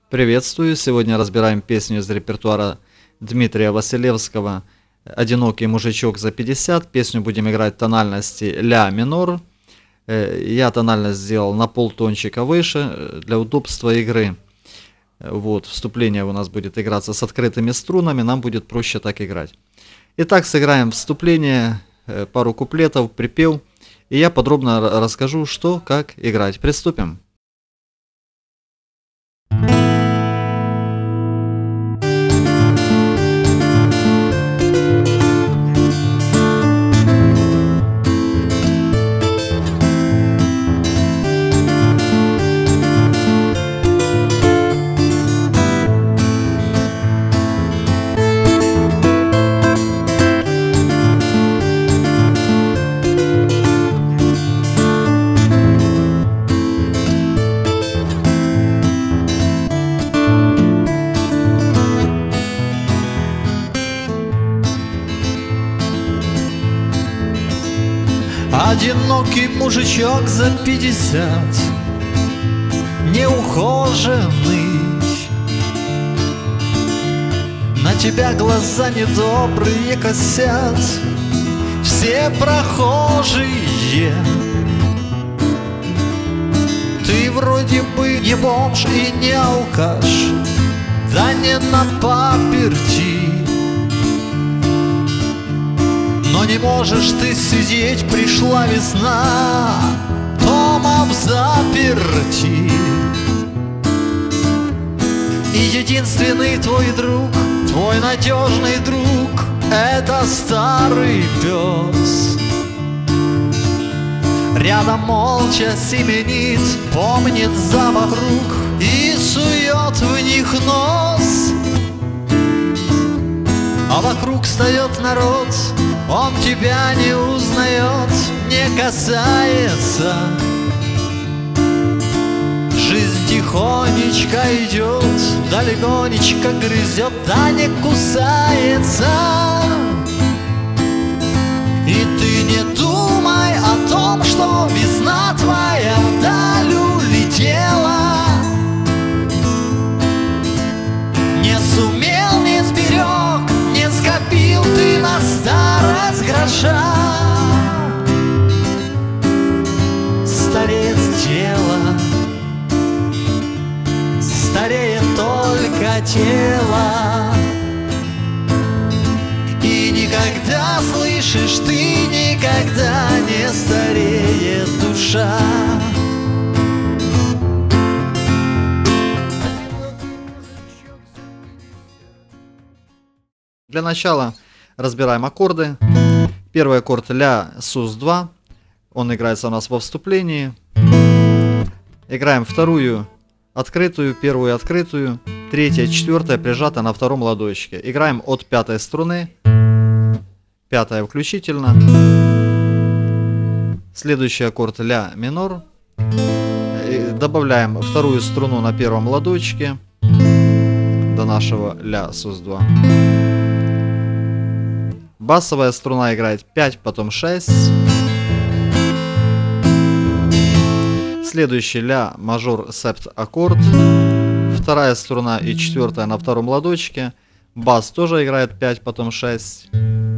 Приветствую! Сегодня разбираем песню из репертуара Дмитрия Василевского «Одинокий мужичок за 50». Песню будем играть в тональности ля минор. Я тональность сделал на полтончика выше для удобства игры. Вот, вступление у нас будет играться с открытыми струнами, нам будет проще так играть. Итак, сыграем вступление, пару куплетов, припев, и я подробно расскажу, что, как играть. Приступим. Одинокий мужичок за 50, неухоженный, на тебя глаза недобрые косят все прохожие. Ты вроде бы не бомж и не алкаш, да не на паперти, но не можешь ты сидеть, пришла весна, дома в заперти. И единственный твой друг, твой надежный друг, это старый пес. Рядом молча семенит, помнит запах рук и сует в них нос. А вокруг встает народ, он тебя не узнает, не касается. Жизнь тихонечко идет, да легонечко грызет, да не кусается. И ты не думай о том, что весна твоя вдаль улетела. Не сумел, не сберег, не скопил ты на старость гроша. Стареет тело, стареет только тело. И никогда, слышишь, ты никогда не стареет душа. Для начала разбираем аккорды. Первый аккорд ля sus-2, он играется у нас во вступлении. Играем вторую открытую, первую открытую, третья, четвертая прижата на втором ладошке. Играем от пятой струны, пятая включительно. Следующий аккорд ля минор. Добавляем вторую струну на первом ладошке до нашего ля sus-2. Басовая струна играет 5, потом 6. Следующий ля мажор септ аккорд. Вторая струна и четвертая на втором ладошке. Бас тоже играет 5, потом 6.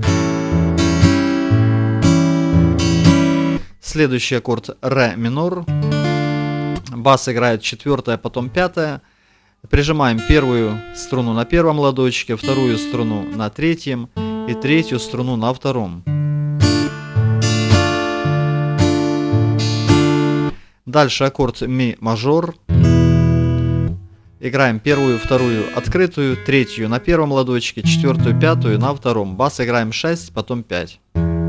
Следующий аккорд ре минор. Бас играет четвертая, потом пятая. Прижимаем первую струну на первом ладошке, вторую струну на третьем и третью струну на втором. Дальше аккорд ми мажор. Играем первую, вторую открытую, третью на первом ладошке, четвертую, пятую на втором. Бас играем 6, потом 5.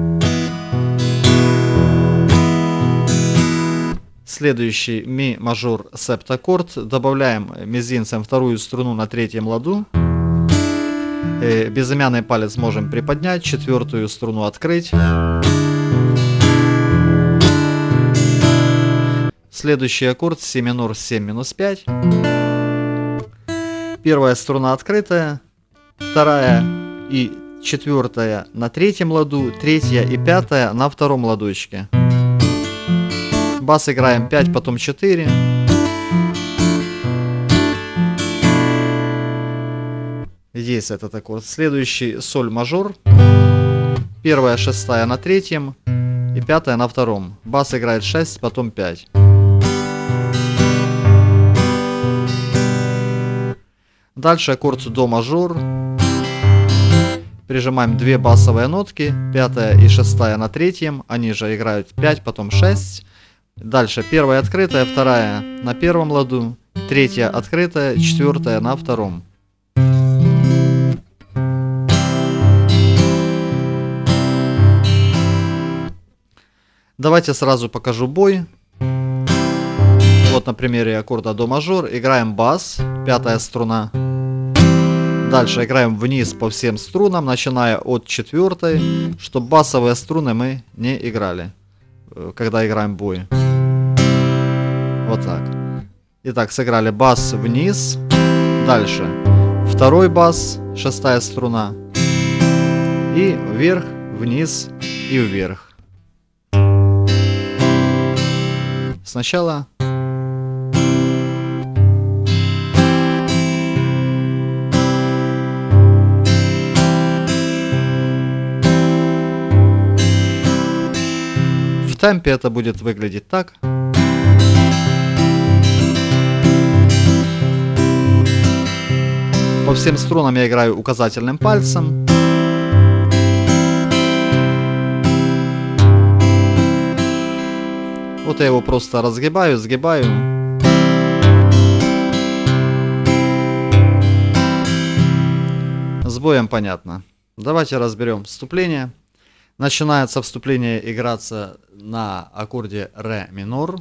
Следующий ми мажор септ аккорд. Добавляем мизинцем вторую струну на третьем ладу. Безымянный палец можем приподнять, четвертую струну открыть. Следующий аккорд си минор 7 минус 5. Первая струна открытая, вторая и четвертая на третьем ладу, третья и пятая на втором ладошке. Бас играем 5, потом 4. Есть этот аккорд. Следующий соль мажор. Первая, шестая на третьем и пятая на втором. Бас играет 6, потом 5. Дальше аккорд до мажор. Прижимаем 2 басовые нотки, пятая и шестая на третьем. Они же играют 5, потом 6. Дальше первая открытая, вторая на первом ладу, третья открытая, четвертая на втором. Давайте сразу покажу бой. Вот на примере аккорда до мажор. Играем бас, пятая струна. Дальше играем вниз по всем струнам, начиная от четвертой, чтобы басовые струны мы не играли, когда играем бой. Вот так. Итак, сыграли бас вниз. Дальше второй бас, шестая струна. И вверх, вниз и вверх. Сначала. В темпе это будет выглядеть так. По всем струнам я играю указательным пальцем. Вот я его просто разгибаю, сгибаю. С боем понятно. Давайте разберем вступление. Начинается вступление играться на аккорде ре минор.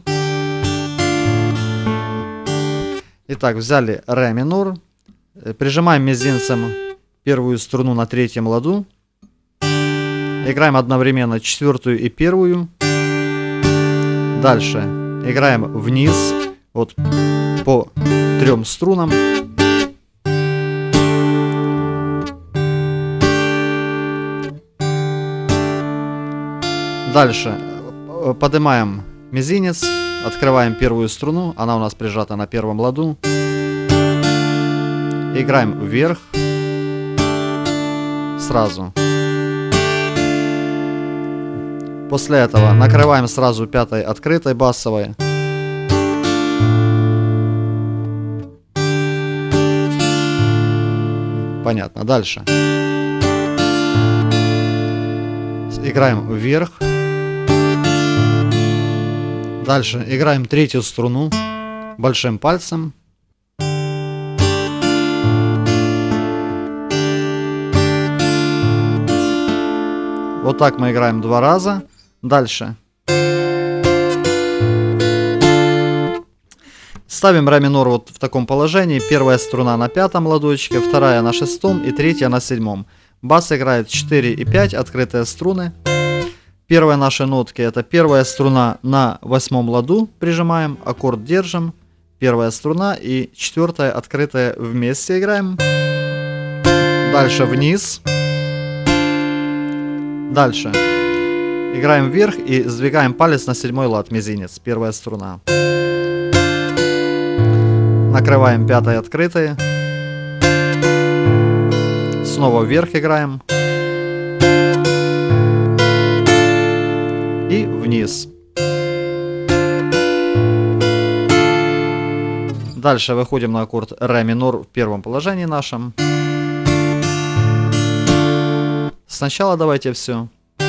Итак, взяли ре минор. Прижимаем мизинцем первую струну на третьем ладу. Играем одновременно четвертую и первую. Дальше играем вниз, вот по 3 струнам. Дальше поднимаем мизинец, открываем первую струну, она у нас прижата на первом ладу. Играем вверх сразу. После этого накрываем сразу пятой открытой басовой. Понятно. Дальше. Играем вверх. Дальше играем третью струну большим пальцем. Вот так мы играем 2 раза. Дальше. Ставим ре минор вот в таком положении. Первая струна на 5-м ладочке, вторая на 6-м и третья на 7-м. Бас играет 4 и 5, открытые струны. Первые наши нотки — это первая струна на 8-м ладу, прижимаем, аккорд держим. Первая струна и четвертая открытая вместе играем. Дальше вниз. Дальше. Играем вверх и сдвигаем палец на 7-й лад, мизинец, первая струна. Накрываем 5-й открытой. Снова вверх играем. И вниз. Дальше выходим на аккорд ре минор в первом положении нашем. Сначала давайте все.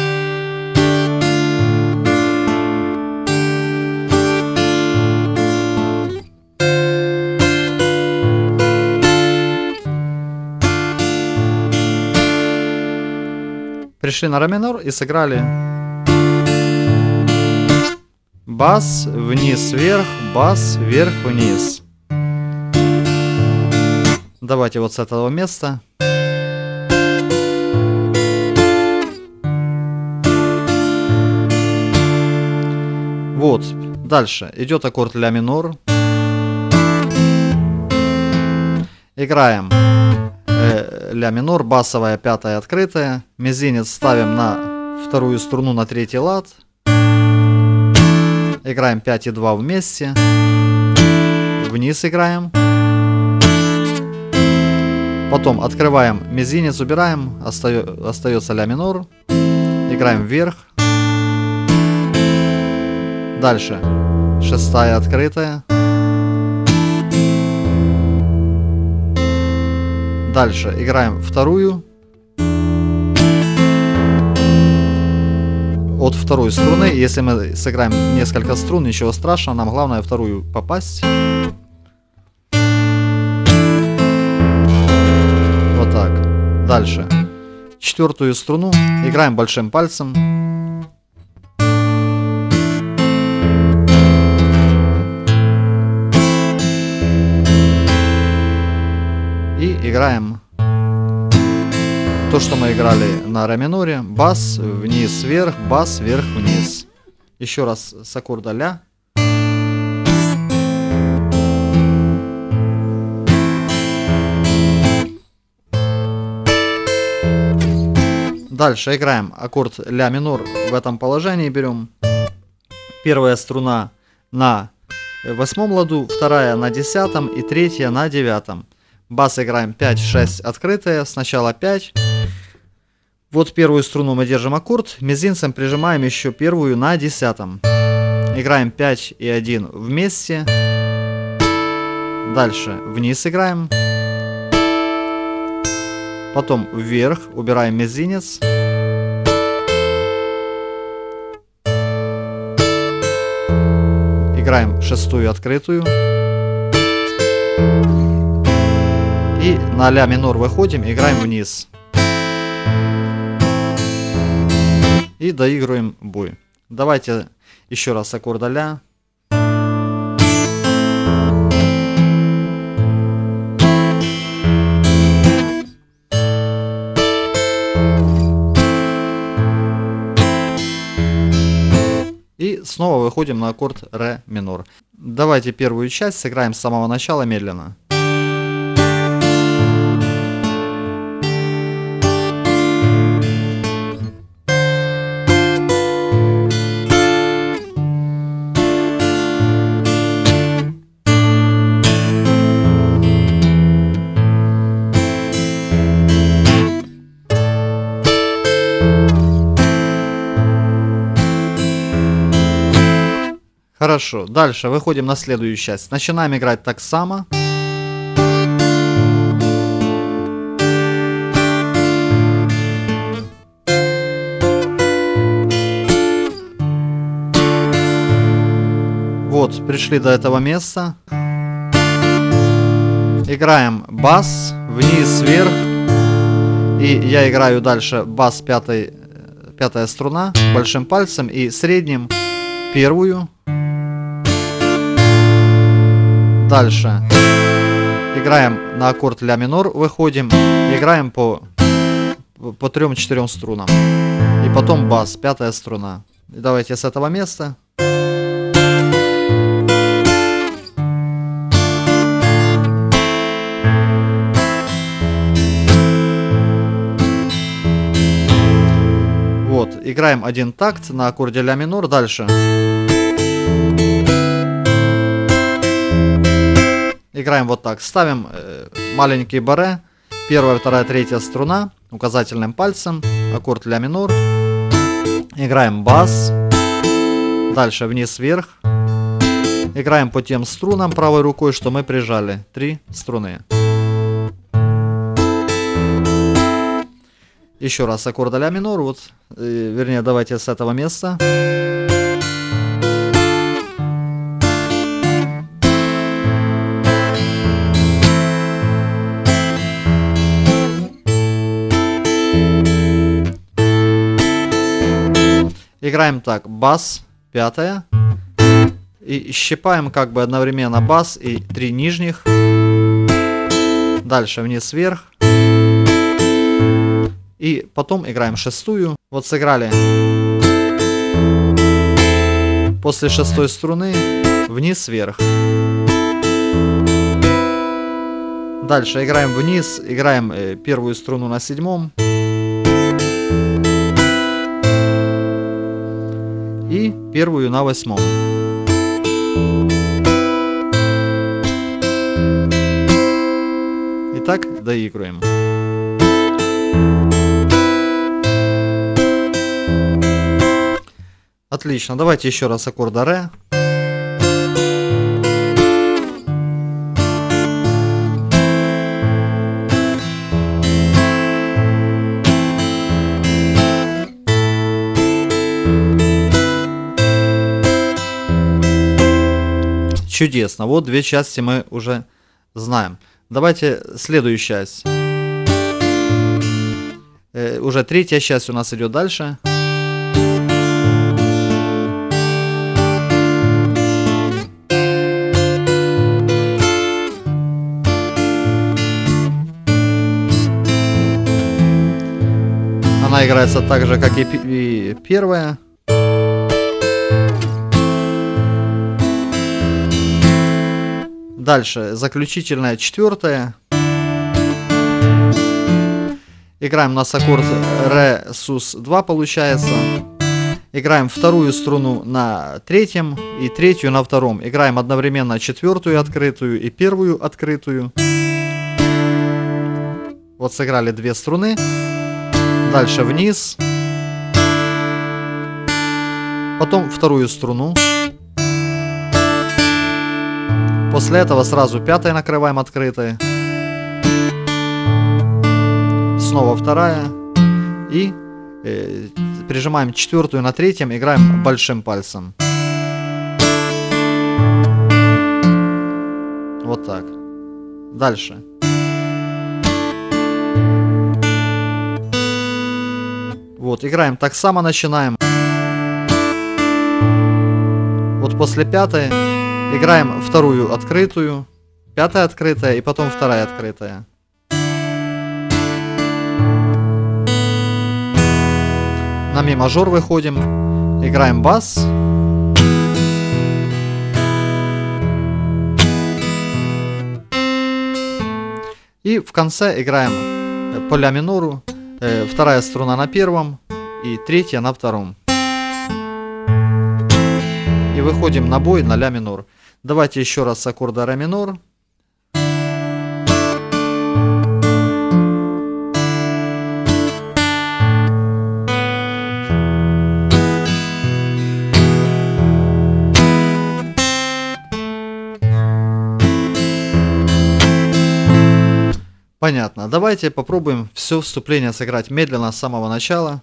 Пришли на ре минор и сыграли бас, вниз, вверх, бас, вверх, вниз. Давайте вот с этого места. Вот, дальше идет аккорд ля минор. Играем ля минор, басовая, пятая открытая. Мизинец ставим на вторую струну на третий лад. Играем 5 и 2 вместе. Потом открываем мизинец, убираем, остается ля минор. Играем вверх. Дальше шестая открытая. Дальше играем вторую. От второй струны. Если мы сыграем несколько струн, ничего страшного, нам главное вторую попасть. Вот так. Дальше. Четвертую струну играем большим пальцем. И играем то, что мы играли на ре миноре. Бас, вниз, вверх, бас, вверх, вниз. Еще раз с аккорда ля. Дальше играем аккорд ля минор в этом положении. Берем первая струна на 8 ладу, вторая на 10 и третья на 9. Бас играем 5-6 открытая, сначала 5. Вот первую струну мы держим аккорд, мизинцем прижимаем еще первую на 10. Играем 5 и 1 вместе. Дальше вниз играем. Потом вверх, убираем мизинец. Играем шестую открытую. И на ля минор выходим, играем вниз. И доигрываем бой. Давайте еще раз с аккорда ля. И снова выходим на аккорд ре минор. Давайте первую часть сыграем с самого начала медленно. Хорошо, дальше выходим на следующую часть. Начинаем играть так само. Вот, пришли до этого места. Играем бас, вниз, вверх. И я играю дальше бас пятая струна, большим пальцем и средним первую. Дальше играем на аккорд ля минор, выходим, играем по 3-4 струнам. И потом бас, пятая струна. И давайте с этого места. Вот, играем один такт на аккорде ля минор, дальше. Играем вот так. Ставим маленький баре. Первая, вторая, третья струна. Указательным пальцем. Аккорд ля минор. Играем бас. Дальше вниз, вверх. Играем по тем струнам правой рукой, что мы прижали. 3 струны. Еще раз аккорд ля минор. Вот, вернее, давайте с этого места. Играем так, бас, пятая, и щипаем как бы одновременно бас и 3 нижних, дальше вниз, вверх, и потом играем шестую, вот сыграли, после шестой струны вниз, вверх, дальше играем вниз, играем первую струну на 7. И первую на 8. И так доигрываем. Отлично, давайте еще раз аккорда ре. Чудесно, вот две части мы уже знаем. Давайте следующую часть. Уже третья часть у нас идет дальше. Она играется так же, как и первая. Дальше заключительная четвертая. Играем у нас аккорд ре сус 2 получается. Играем вторую струну на третьем и третью на втором. Играем одновременно четвертую открытую и первую открытую. Вот сыграли две струны. Дальше вниз. Потом вторую струну. После этого сразу пятая накрываем открытой. Снова вторая. И прижимаем четвертую на третьем. Играем большим пальцем. Вот так. Дальше. Вот, играем так само, начинаем. Вот после пятой играем вторую открытую, пятая открытая и потом вторая открытая. На ми мажор выходим, играем бас. И в конце играем по ля минору. Вторая струна на первом и третья на втором. И выходим на бой на ля минор. Давайте еще раз с аккорда ре минор. Понятно. Давайте попробуем все вступление сыграть медленно с самого начала.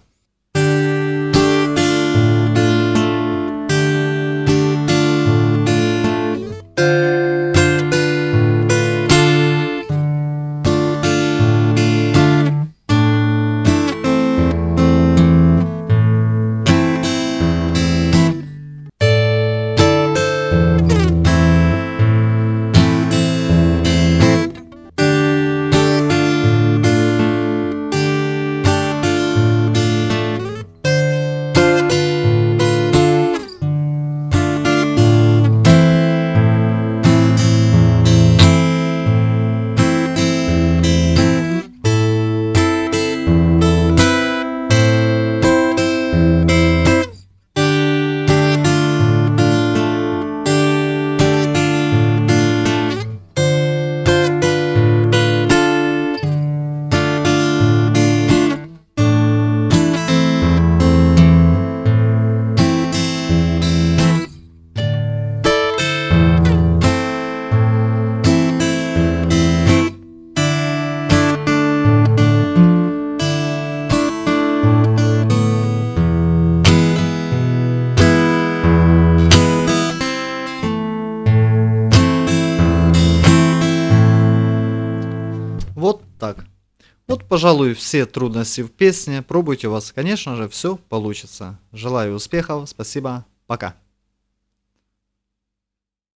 Вот так. Вот, пожалуй, все трудности в песне. Пробуйте, у вас, конечно же, все получится. Желаю успехов. Спасибо. Пока.